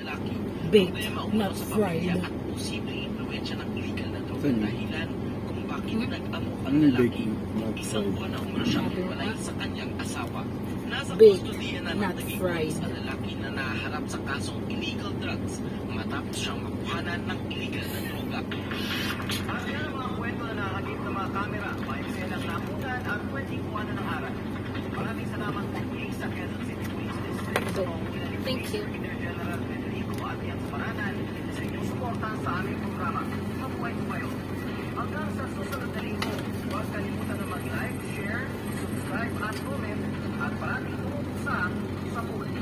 lalaki. Baked, not fried. At posibleng impluwensya ng illegal na droga Saan? dahilan kung bakit nag-amok ang Ano yung lalaki. baking, not Isang fried? buwan na umano siyang hiwalay sa kanyang asawa. Nasa Baked, kustodiya na ng not naging fried. pulis ang lalaki na naharap sa kasong illegal drugs matapos siyang makuhanan ng illegal na droga. At yan ang mga kwento na nakakit ng mga kamera, paikselang nakunan at pwedeng kuhanan ng aral. Maraming salamat po sa Quezon City Police District sa pangunan ni Thank you. Brigadier General Federico Atiang Paranan sa inyong suporta sa aming programa. Mabuhay po kayo. Hanggang sa susunod na linggo, huwag kalimutan na mag-like, share, subscribe at comment at parating tumuksa sa pool.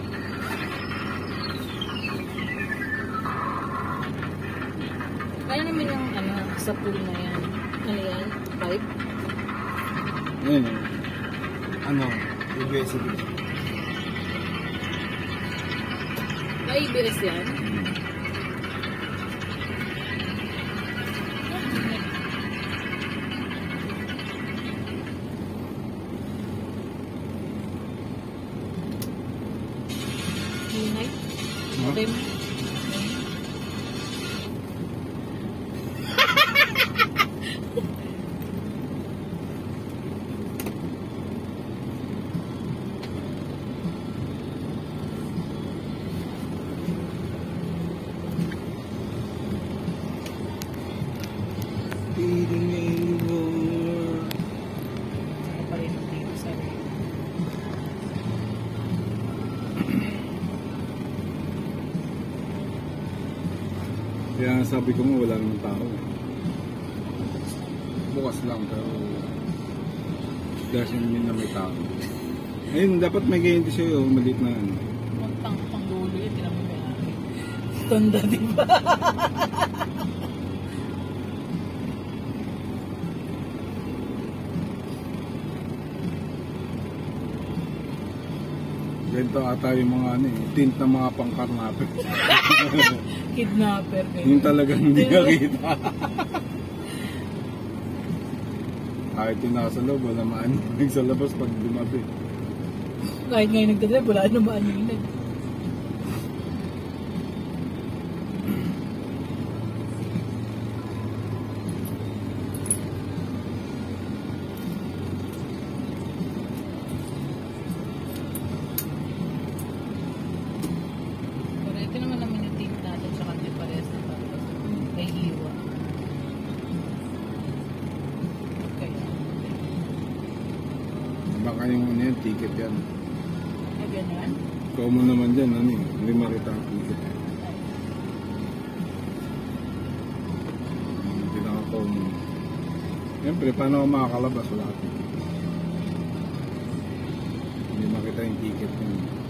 Kaya naman yung sa pool na yan. Ano yan? Pipe? Ayun. Ano? USB. May ABS yan? Unite? Okay mo? Feeding anymore. Saka pa rin dito sa rin. Kaya sabi ko nga wala namang tao. Bukas lang pero doesn't mean na may tao. Ayun, dapat may ganyan din sa'yo, maliit na ano. Pang dulo yun, tinamay may akin. Tanda, diba? Ganito ata yung mga ano eh, tint na mga pangkarnapin. Kidnapper. Yung talagang hindi nakita. Kahit yung nasa loob, wala maaning sa labas pag dumabi. Kahit ngayon nagdadrive, wala naman yun. Pero ito naman yung team natin sa kanil parehas na tapos may hiwa. Okay. Baka yung ano yan, ticket yan. Ay, ganyan. Common naman dyan, ano eh, hindi makita ang ticket. Pinaka-common. Siyempre, paano ako makakalabas? Wala ka. Hindi makita yung ticket yun.